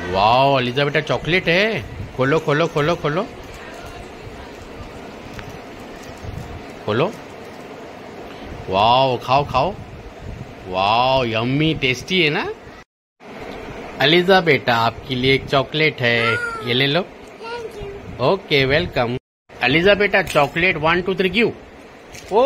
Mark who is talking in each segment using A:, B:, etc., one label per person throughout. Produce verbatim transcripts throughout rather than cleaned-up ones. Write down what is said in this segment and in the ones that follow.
A: Wow Aliza बेटा chocolate है। खोलो खोलो खोलो खोलो खोलो। वाओ खाओ खाओ। वाओ यम्मी टेस्टी है ना। अलीजा बेटा आपके लिए एक चॉकलेट है, ये ले लो। Okay welcome. अलीजा बेटा chocolate one two three give. ओ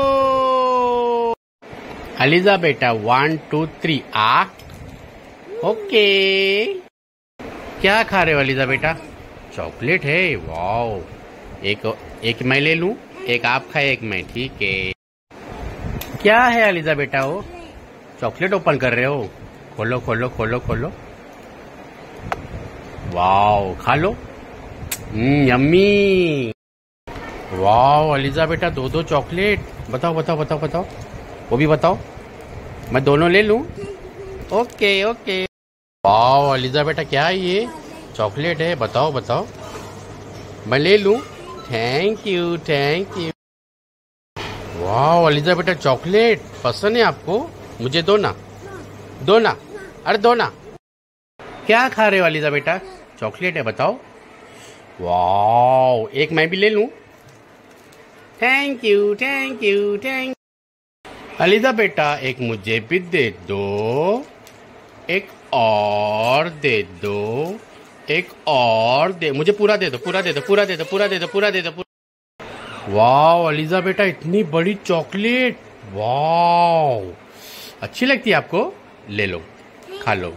A: अलीजा बेटा वन टू थ्री आ। ओके क्या खा रहे हो अलीजा बेटा? चॉकलेट है। वाओ एक एक मैं ले लूं, एक आप खाए एक मैं, ठीक है। क्या है अलीजा बेटा वो? चॉकलेट ओपन कर रहे हो? खोलो खोलो खोलो खोलो। वाओ खा लो। Hmm yummy. वाओ अलीजा बेटा दो दो चॉकलेट। बताओ बताओ बताओ बताओ, वो भी बताओ। मैं दोनों ले लूं? Okay okay. वाओ अलीजा बेटा क्या है ये? चॉकलेट है, बताओ बताओ। मैं ले लूं? Thank you thank you. Wow Aliza बेटा चॉकलेट पसंद है आपको? मुझे दो ना, दो ना, अरे दो ना। क्या खा रहे हो अलीजा बेटा? चॉकलेट है, बताओ। वाओ एक मैं भी ले लूं? Thank you thank you thank. Aliza बेटा एक मुझे भी दे दो, एक और दे दो, एक और दे, मुझे पूरा दे दो पूरा दे दो पूरा दे दो पूरा दे दो पूरा दे दो पूरा। वाओ अलीजा बेटा इतनी बड़ी चॉकलेट। वाओ अच्छी लगती है आपको? ले लो खा लो।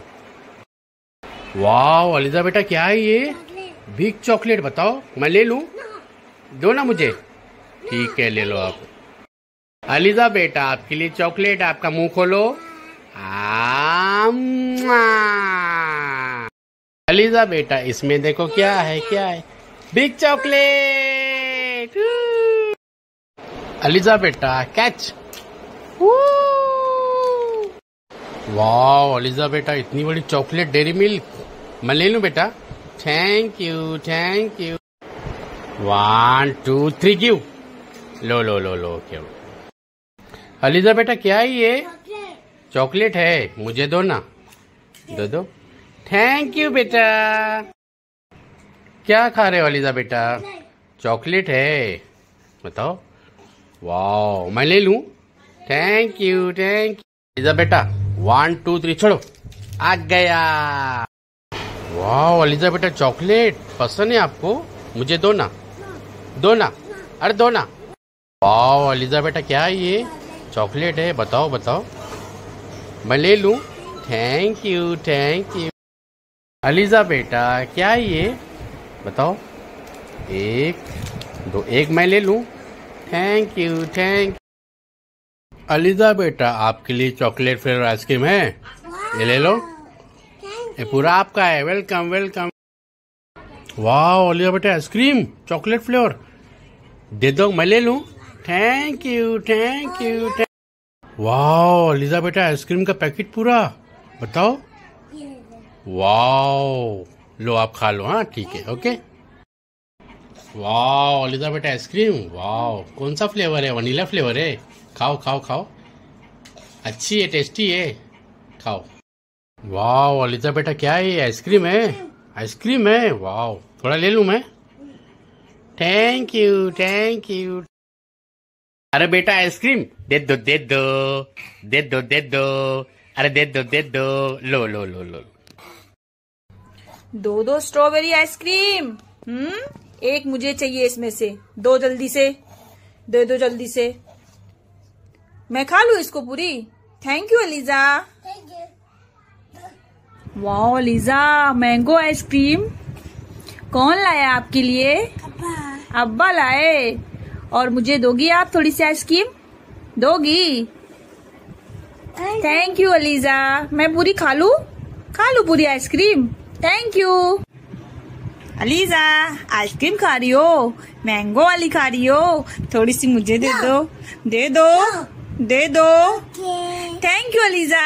A: वाओ अलीजा बेटा क्या है ये? बिग चॉकलेट, बताओ। मैं ले लूं? दो ना मुझे, ठीक है ले लो आप। अलीजा बेटा आपके लिए चॉकलेट, आपका मुंह खोलो। आम्मा। अलीजा बेटा इसमें देखो क्या है क्या है? Big chocolate. अलीजा बेटा कैच। वाओ अलीजा बेटा इतनी बड़ी चॉकलेट डेयरी मिल्क। मैं ले लूं बेटा? Thank you thank you. One two three give. लो लो लो लो क्यों। अलीजा बेटा क्या है ये? चॉकलेट है, मुझे दो ना, दो दो। थैंक यू बेटा। क्या खा रहे हो अलीजा बेटा? चॉकलेट है, बताओ। वाओ मैं ले लूं? Thank you thank you. Aliza बेटा वन टू थ्री छोड़ो। आ गया। वाओ अलीजा बेटा चॉकलेट पसंद है आपको? मुझे दो ना, दो ना, अरे दो ना। वाओ अलीजा बेटा क्या है ये? चॉकलेट है, बताओ बताओ। मैं ले लूं? Thank you thank you. Aliza बेटा क्या है ये? बताओ। एक दो, एक मैं ले लूं? Thank you thank. अलीजा बेटा आपके लिए चॉकलेट फ्लेवर आइसक्रीम है, ये ले लो। ये पूरा आपका है, वेलकम वेलकम। वाओ अलीजा बेटा आइसक्रीम चॉकलेट फ्लेवर दे दो, मैं ले लूं? Thank you thank you thank. Wow Aliza बेटा आइसक्रीम का पैकेट पूरा, बताओ। वाओ लो आप खा लो, हाँ ठीक है ओके। वाओ अलीजा बेटा आइसक्रीम। वाओ कौन सा फ्लेवर है? वनीला फ्लेवर है। खाओ खाओ खाओ, अच्छी है टेस्टी है, खाओ। वाओ अलीजा बेटा क्या है ये? आइसक्रीम है, आइसक्रीम है। वाओ थोड़ा ले लूं मैं? Thank you thank you. अरे बेटा आइसक्रीम दे दो दे दो दे दो दे दो, अरे दे दो दे दो। लो लो लो लो।
B: दो दो स्ट्रॉबेरी आइसक्रीम। हम्म एक मुझे चाहिए इसमें से, दो जल्दी से दे दो जल्दी से। मैं खा लूं इसको पूरी? Thank you Aliza. Wow Aliza mango ice cream कौन लाया आपके लिए? अब्बा। अब्बा लाए। और मुझे दोगी आप थोड़ी सी आइसक्रीम? दोगी? Thank you Aliza. मैं पूरी खा लूं? खा लूं पूरी ice cream? Thank you. Aliza ice cream खा रही हो? मैंगो वाली खा रही हो? थोड़ी सी मुझे दे दो, दे दो दे दो। Thank you Aliza.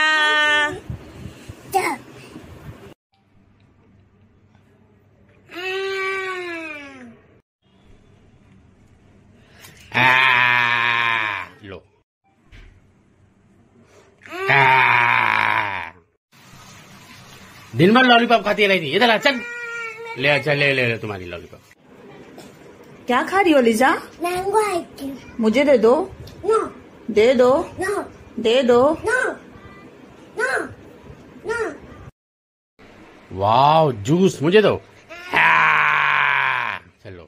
A: आ, लो। आ, दिन भर लॉलीपॉप खाती रहती है। इधर आ, चल ले अच्छा ले ले ले तुम्हारी लॉलीपॉप।
B: क्या खा रही हो लिजा?
C: Mango ice cream.
B: मुझे दे दो।
C: नो
B: दे दो।
C: नो
B: दे दो।
C: No no no.
A: Wow juice मुझे दो। हाँ, चलो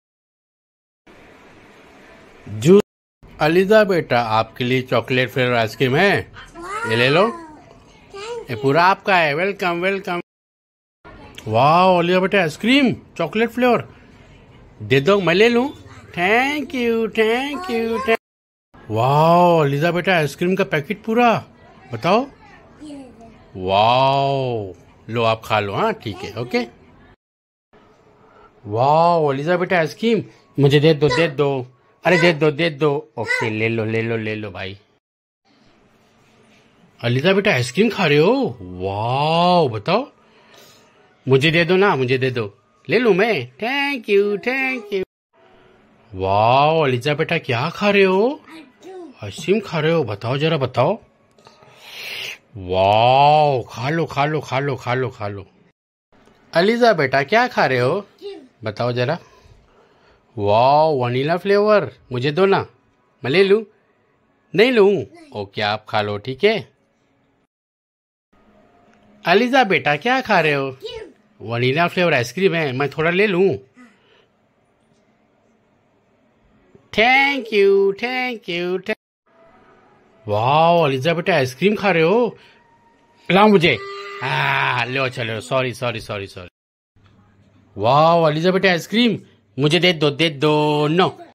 A: जूस। अलीजा बेटा आपके लिए चॉकलेट फ्लेवर आइसक्रीम है, ये ले लो, ये पूरा आपका है। Welcome welcome. वाह अलीजा बेटा आइसक्रीम चॉकलेट फ्लेवर दे दो, मैं ले लूं। Thank you thank you thank. वाह अलीजा बेटा आइसक्रीम का पैकेट पूरा, बताओ। वाह लो आप खा लो, हाँ ठीक है ओके। वाह अलीजा बेटा आइसक्रीम मुझे दे दो दे दो, अरे दे दो दे दो, ओके ले लो ले लो ले लो भाई। अलीजा बेटा आइसक्रीम खा रहे हो, वाह बताओ। मुझे दे दो ना, मुझे दे दो, ले लूं मैं। Thank you thank you. वाह अलीजा बेटा क्या खा रहे हो? आइसक्रीम खा रहे हो, बताओ जरा बताओ। वाह खा लो खा लो खा लो खा लो खा लो। अलीजा बेटा क्या खा रहे हो, बताओ जरा। वाह वनीला फ्लेवर, मुझे दो ना, मैं ले लूं। नहीं लूं, ओके आप खा लो ठीक है। अलीजा बेटा क्या खा रहे हो? वनीला फ्लेवर आइसक्रीम है, मैं थोड़ा ले लूं। Thank you thank you thank. वाह अलीजा बेटा आइसक्रीम खा रहे हो, लाओ मुझे। हाँ लो चलो, सॉरी सॉरी सॉरी सॉरी। वाह अलीजा बेटा आइसक्रीम मुझे दे दो दे दो। नो